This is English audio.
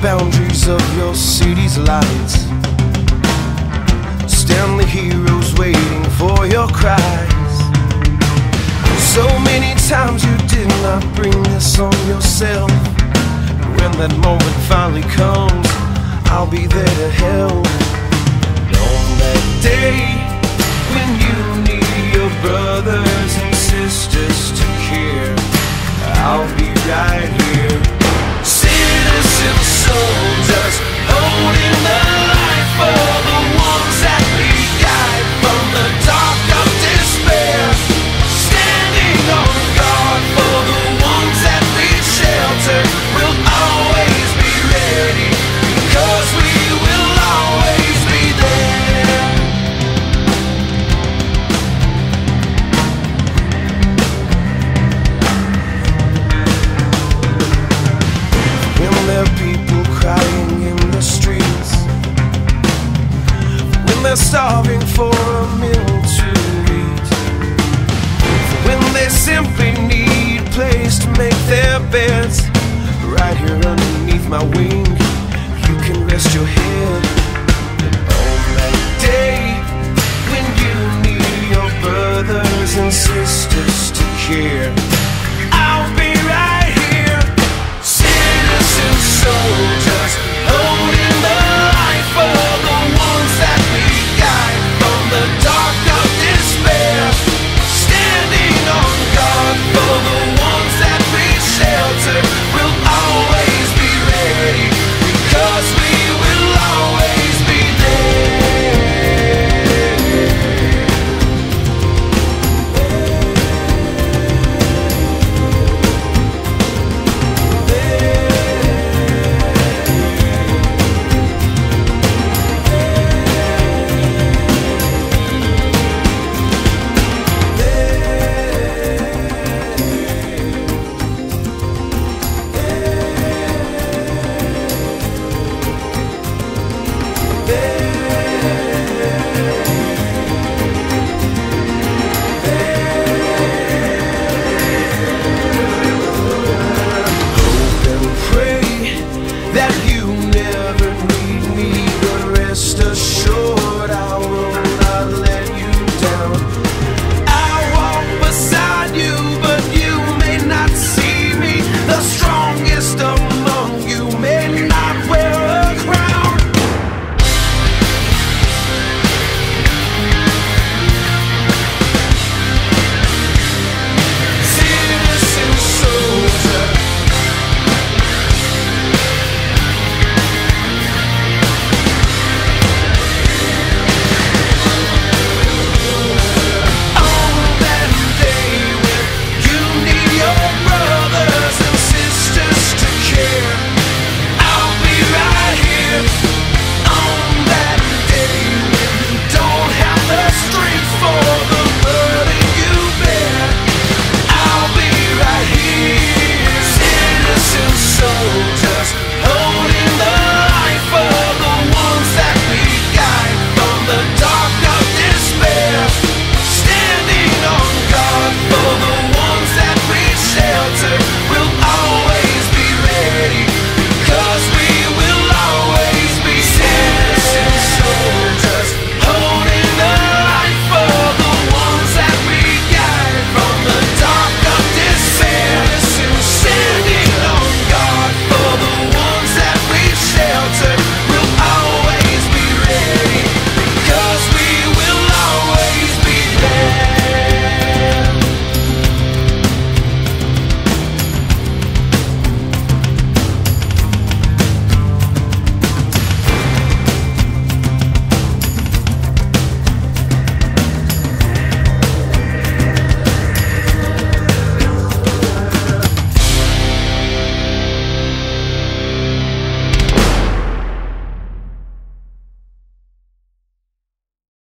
boundaries of your city's lights. Stand the heroes waiting for your cries. So many times you did not bring this on yourself. And when that moment finally comes, I'll be there to help. And on that day when you need your brothers and sisters to care, I'll be right here. Citizen soldiers holding the light for the ones that we guide from the dark of despair. Standing on guard for the ones that we shelter. We'll always be ready, because we will always be there. When there are people crying in the streets, when they're starving for a meal to eat, when they simply need a place to make their beds, right here underneath my wing, you can rest your head.